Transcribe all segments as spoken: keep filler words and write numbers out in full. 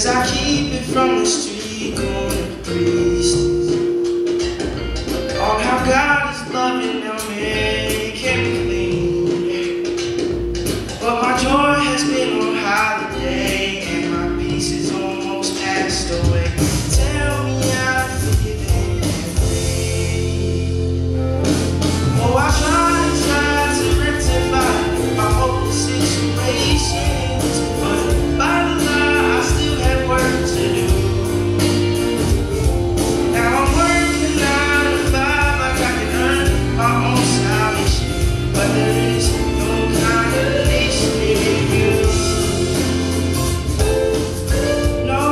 As I keep it from the street corner priests, on how God is loving them and kept me clean. But my joy has been on holiday and my peace is almost passed away. Tell me how to forgive and free. Oh, I try and try to rectify my hopeless situations, but by the lie I still have work to do. Now I'm working nine to five like I can earn my own salvation, but there is no condemnation in you. No,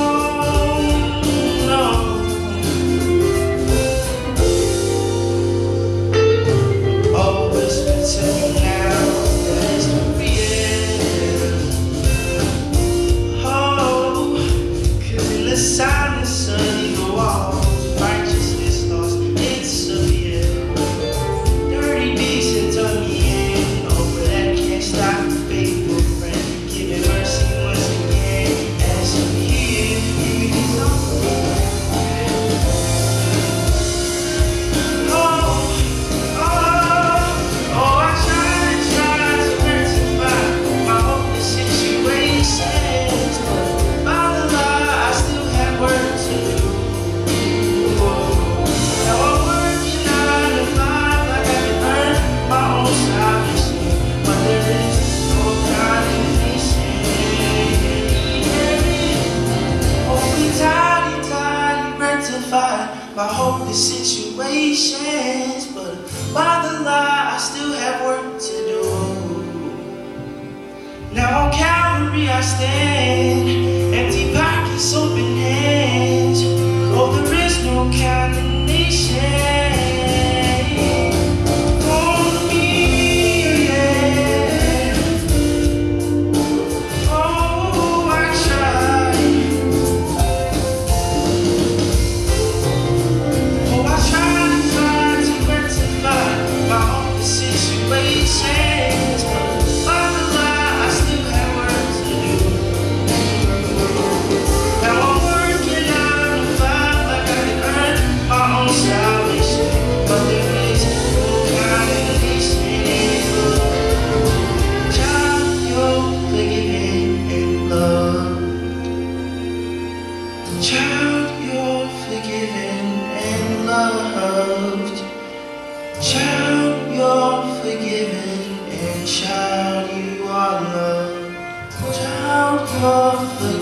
no. Oh, whisper to me now that it's real. Oh, 'cause in the silence of the walls, righteousness lost its appeal. Dirty beasts have done me in. Oh, but that can't stop the faithful friend giving mercy once again as you hear me song. Oh, oh, oh, I try and try to rectify my hopeless situations, but by the lie I still have work to do. Now I'm working nine to five like I can earn my own salvation, but there is no condemnation. Oh, we tidy, tidy, rectify my hopeless situations, but by the lie I still have work to do. Now on Calvary I stand, empty pockets, open hands. Oh, there is no condemnation for me. Yeah. Oh, I tried. Oh, I tried and tried to rectify my own situations, but by the lie I still have work to do. Now I'm working nine to five like I can earn my own salvation, but there is no condemnation in you. Child, you're forgiven and loved. Child, you're forgiven and loved. Child, you're forgiven and child, you are loved. Child, you're forgiven.